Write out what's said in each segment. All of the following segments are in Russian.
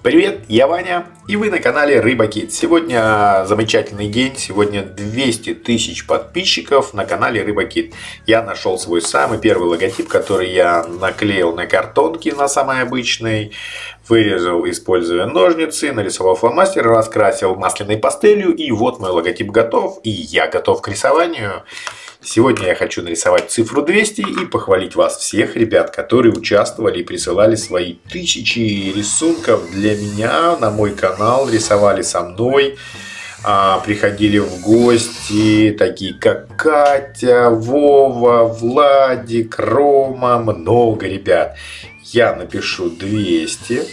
Привет, я Ваня, и вы на канале Рыба-Кит. Сегодня замечательный день, сегодня 200 тысяч подписчиков на канале Рыба-Кит. Я нашел свой самый первый логотип, который я наклеил на картонке, на самой обычной. Вырезал, используя ножницы, нарисовал фломастер, раскрасил масляной пастелью. И вот мой логотип готов, и я готов к рисованию. Сегодня я хочу нарисовать цифру 200 и похвалить вас всех, ребят, которые участвовали и присылали свои тысячи рисунков для меня на мой канал, рисовали со мной, приходили в гости, такие как Катя, Вова, Владик, Рома, много ребят. Я напишу 200.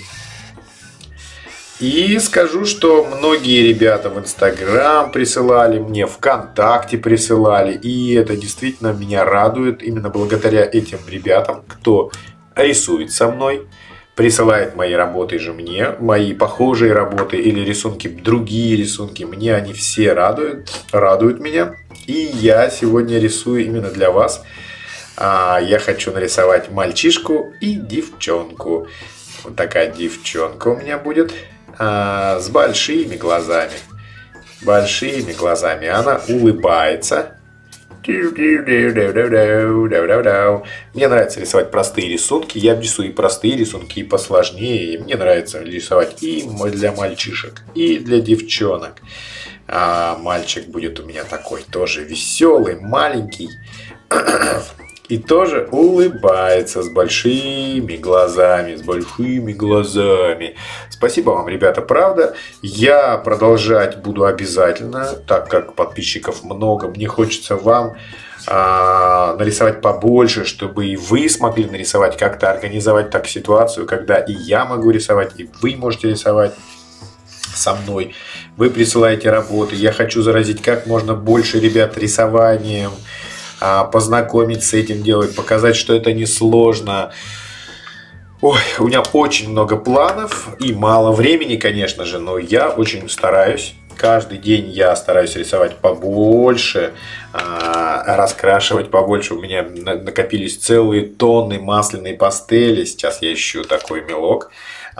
И скажу, что многие ребята в Инстаграм присылали мне, ВКонтакте присылали. И это действительно меня радует. Именно благодаря этим ребятам, кто рисует со мной, присылает мои работы же мне, мои похожие работы или рисунки, другие рисунки. Мне они все радуют меня. И я сегодня рисую именно для вас. Я хочу нарисовать мальчишку и девчонку. Вот такая девчонка у меня будет. С большими глазами. Большими глазами. Она улыбается. Мне нравится рисовать простые рисунки. Я рисую и простые рисунки, и посложнее. И мне нравится рисовать и для мальчишек, и для девчонок. Мальчик будет у меня такой тоже веселый, маленький. И тоже улыбается с большими глазами, Спасибо вам, ребята, правда. Я продолжать буду обязательно, так как подписчиков много. Мне хочется вам нарисовать побольше, чтобы и вы смогли нарисовать, как-то организовать так ситуацию, когда и я могу рисовать, и вы можете рисовать со мной. Вы присылаете работы. Я хочу заразить как можно больше ребят рисованием, познакомить с этим делом, показать, что это несложно. Ой, у меня очень много планов и мало времени, конечно же, но я очень стараюсь. Каждый день я стараюсь рисовать побольше, раскрашивать побольше. У меня накопились целые тонны масляной пастели. Сейчас я ищу такой мелок.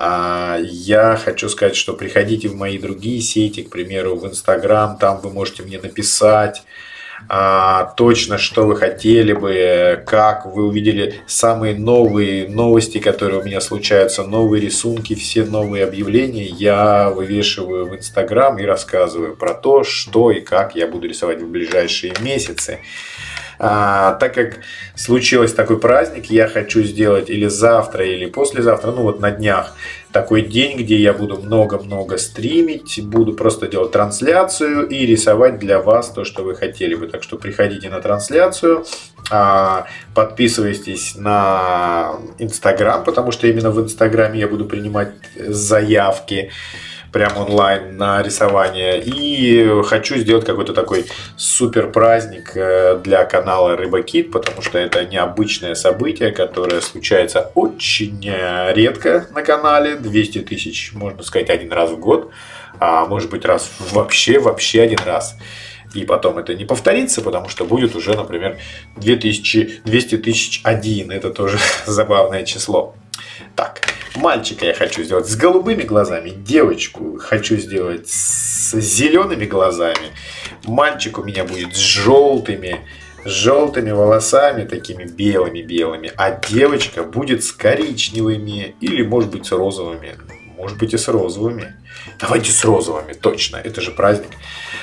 Я хочу сказать, что приходите в мои другие сети, к примеру, в Инстаграм. Там вы можете мне написать точно, что вы хотели бы, как вы увидели самые новые новости, которые у меня случаются, новые рисунки, все новые объявления я вывешиваю в Инстаграм и рассказываю про то, что и как я буду рисовать в ближайшие месяцы. Так как случился такой праздник, я хочу сделать или завтра, или послезавтра, ну вот на днях, такой день, где я буду много-много стримить, буду просто делать трансляцию и рисовать для вас то, что вы хотели бы. Так что приходите на трансляцию, подписывайтесь на Инстаграм, потому что именно в Инстаграме я буду принимать заявки прям онлайн на рисование. И хочу сделать какой-то такой супер праздник для канала Рыба-Кит, потому что это необычное событие, которое случается очень редко на канале. 200 тысяч, можно сказать, один раз в год, а может быть раз вообще один раз. И потом это не повторится, потому что будет уже, например, 200 тысяч один. Это тоже забавное число. Так, мальчика я хочу сделать с голубыми глазами, девочку хочу сделать с зелеными глазами, мальчик у меня будет с желтыми волосами, такими белыми, а девочка будет с коричневыми или, может быть, с розовыми. Может быть, и с розовыми. Давайте с розовыми, точно, это же праздник.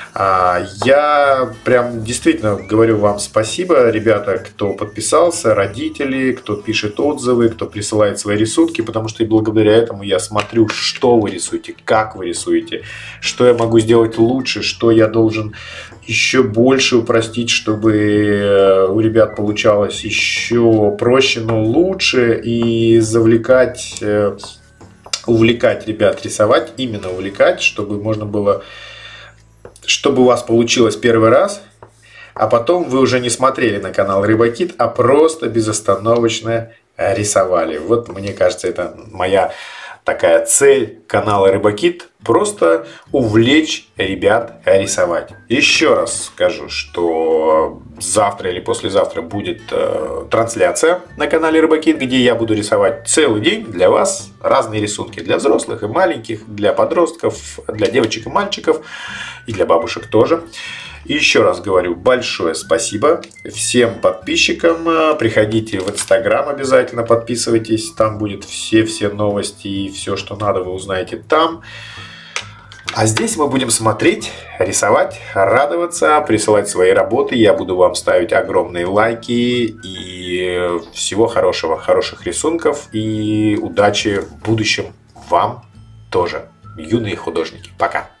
Я прям действительно говорю вам спасибо, ребята, кто подписался, родители, кто пишет отзывы, кто присылает свои рисунки, потому что и благодаря этому я смотрю, что вы рисуете, как вы рисуете, что я могу сделать лучше, что я должен еще больше упростить, чтобы у ребят получалось еще проще, но лучше, и увлекать ребят рисовать, именно увлекать, чтобы можно было, чтобы у вас получилось первый раз, а потом вы уже не смотрели на канал Рыба-Кит, а просто безостановочно рисовали. Вот мне кажется, это моя такая цель канала Рыбакит – просто увлечь ребят рисовать. Еще раз скажу, что завтра или послезавтра будет трансляция на канале Рыбакит, где я буду рисовать целый день для вас разные рисунки. Для взрослых и маленьких, для подростков, для девочек и мальчиков, и для бабушек тоже. И еще раз говорю большое спасибо всем подписчикам. Приходите в Инстаграм обязательно, подписывайтесь. Там будет все новости и все, что надо, вы узнаете там. А здесь мы будем смотреть, рисовать, радоваться, присылать свои работы. Я буду вам ставить огромные лайки. И всего хорошего, хороших рисунков. И удачи в будущем вам тоже, юные художники. Пока!